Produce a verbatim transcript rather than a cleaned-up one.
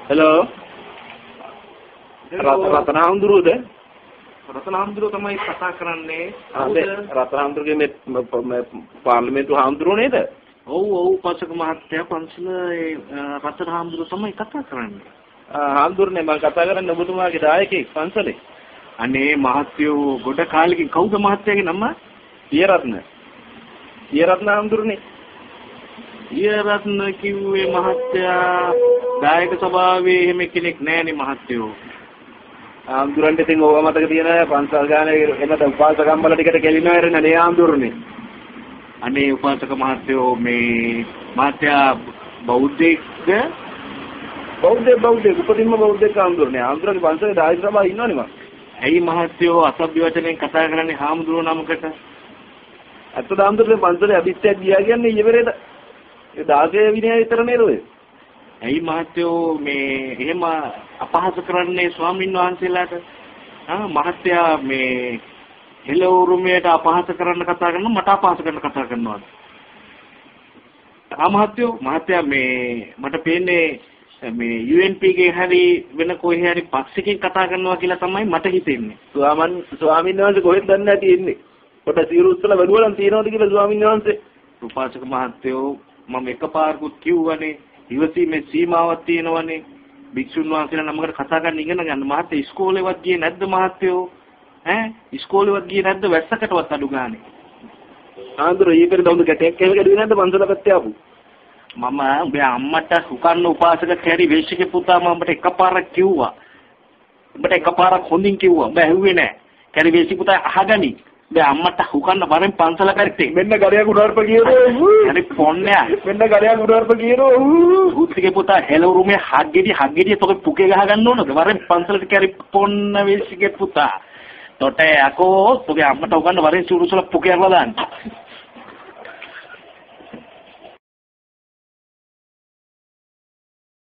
Hello රතන හඳුරුද රතන හඳුරුව තමයි කතා කරන්නේ. රතන හඳුරුගේ මේ පාර්ලිමේන්තු හඳුරුව නේද? ඔව් ඔව් උපාසක මහත්තයා පන්සල ඒ රතන හඳුරුව තමයි කතා කරන්නේ. හඳුරුනේ මම කතා කරන්නේ ඔබතුමාගේ දායකයෙක් පන්සලේ. අනේ මහත්තයෝ ගොඩ කාලෙකින් කවුද මහත්තයාගේ නම? පියරත්න. පියරත්න හඳුරුනේ. පියරත්න කිව්වේ මහත්තයා දායක සභාවේ එහෙම කෙනෙක් නෑනේ මහත්තයෝ. ආම්දුරන්ට ඉතින් ඕවා මතක තියෙන පන්සල් ගානේ එනද උපාසකම්බල ටිකට කෙලිනවා එරන නේ ආම්දුරනේ. අනේ උපාසක මහත්තයෝ මේ මහත්තයා බෞද්ධෙක්ද? බෞද්ධ බෞද්ධ උපතින්ම බෞද්ධෙක් ආම්දුරනේ. ආම්දුරගේ පන්සලේ දායක සභාව ඉන්නවනේ මම. ඇයි මහත්තයෝ අසභ්‍ය වචනෙන් කතා කරන්නේ හාමුදුරුවෝ නමකට? අත්ත ආම්දුරගේ පන්සලේ අභිෂ්ඨයක් ගියා කියන්නේ ඊවරේද? ඒ දාසේ විනය විතර නේද ඔය? ඇයි මහත්තයෝ මේ එහෙම අපහාස කරන්නේ ස්වාමීන් වහන්සේලාට? ආ මහත්තයා මේ හෙළවුරුමයට අපහාස කරන්න කතා කරනවා මට අපහාස කරන්න කතා කරනවාද? ආ මහත්තයෝ මහත්තයා මේ මට පේන්නේ මේ යූ එන් පී ගේ හරි වෙන කොහේ හරි පක්ෂිකෙන් කතා කරනවා කියලා තමයි මට හිතෙන්නේ. ස්වාමන් ස්වාමීන් වහන්සේ කොහෙද දන්නේ නැති ඉන්නේ? කොට සිරු උස්සල වැඩුවලන් තියනවද කියලා ස්වාමීන් වහන්සේ? උපාසක මහත්තයෝ මම එකපාරකුත් කිව්වනේ ඉවසීමේ සීමාවක් තියෙනවනේ. භික්ෂුන් වහන්සේලා නමකට කතා කරන්න ඉගෙන ගන්න. මහත්තයා ඉස්කෝලේවත් ගියේ නැද්ද මහත්තයෝ? ඈ ඉස්කෝලේවත් ගියේ නැද්ද වැස්සකටවත් අඩු ගානේ? ආන්දර ඊපෙර දවුන ගැටයක් එහෙම ගැඩුවේ නැද්ද පන්සල පැත්තේ ආපු? මම උඹේ අම්මට උකන්න උපාසක කැරි වේශිකේ පුතා මම උඹට එකපාරක් කිව්වා. උඹට එකපාරක් හොඳින් කිව්වා. උඹ ඇහුවේ නෑ. කැරි වේශික පුතා අහගනි. උඹේ අම්මට උකන්න වරෙන් පන්සල කරත්තේ. මෙන්න ගරයක් උඩාරප කියනෝ. හරි පොන්නෑ. මෙන්න ගරයක් උඩාරප කියනෝ. උත්තිගේ පුතා හෙළවුරුමේ හග්ගෙඩි හග්ගෙඩි තොක පුකේ ගහ ගන්න ඕනද? වරෙන් පන්සලට කැරි පොන්න වේශිකේ පුතා. තොට යකෝ තෝගේ අම්මට උකන්න වරෙන් චුරුසල පුකේ අරලා දාන්න.